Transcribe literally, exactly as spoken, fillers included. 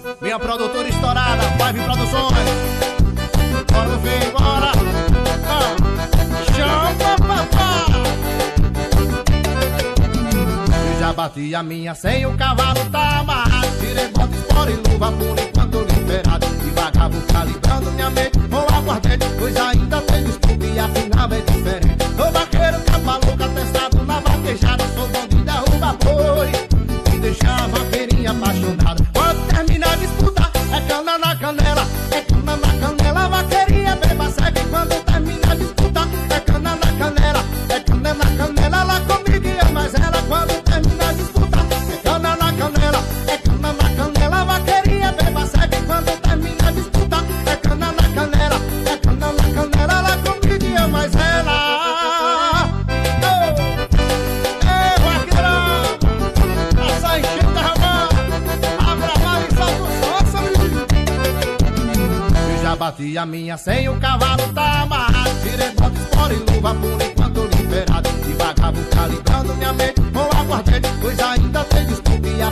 Minha produtora estourada, Five Produções. Bora no fim, bora. Ah, chama papá. Eu já bati a minha sem o cavalo tá amarrado. Tirei bota, espora e luva por enquanto liberado. E vagabundo calibrando minha mente com aguardente, pois ainda tem desculpa e afinal é diferente. Sou vaqueiro, capa louca, testado na vaquejada. Sou bom de derrubar boi e deixar a vaqueirinha apaixonada. Quando termina a disputa, é cana na canela, é cana na canela, vaqueirinha beba segue. Quando termina a disputa, é cana na canela, é cana na canela, ela comigo e eu mais ela. Quando termina a disputa, é cana na canela, é cana na canela, vaqueirinha beba segue. Quando termina a disputa, é cana na canela, é cana na canela, ela comigo e eu mais ela. Bati a minha sem o cavalo tá amarrado. Tirei bota, espora e luva por enquanto liberado. E vagabundo calibrando minha mente com aguardente, pois ainda tem desculpa e